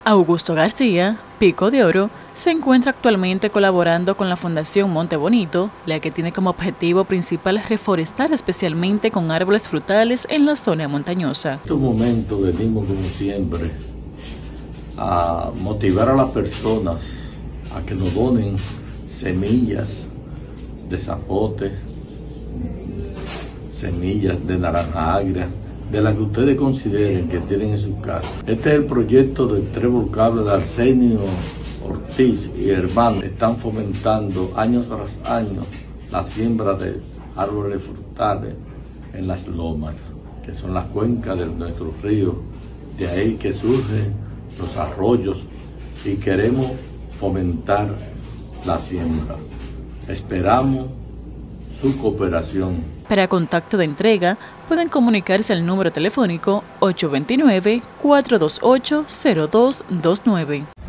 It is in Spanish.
Augusto García, Pico de Oro, se encuentra actualmente colaborando con la Fundación Monte Bonito, la que tiene como objetivo principal reforestar especialmente con árboles frutales en la zona montañosa. En estos momentos venimos, como siempre, a motivar a las personas a que nos donen semillas de zapote, semillas de naranja agria, de las que ustedes consideren que tienen en su casa. Este es el proyecto del trébol cable de Arsenio Ortiz y hermanos. Están fomentando año tras año la siembra de árboles frutales en las lomas, que son las cuencas de nuestros ríos. De ahí que surgen los arroyos y queremos fomentar la siembra. Esperamos su cooperación. Para contacto de entrega, pueden comunicarse al número telefónico 829-428-0229.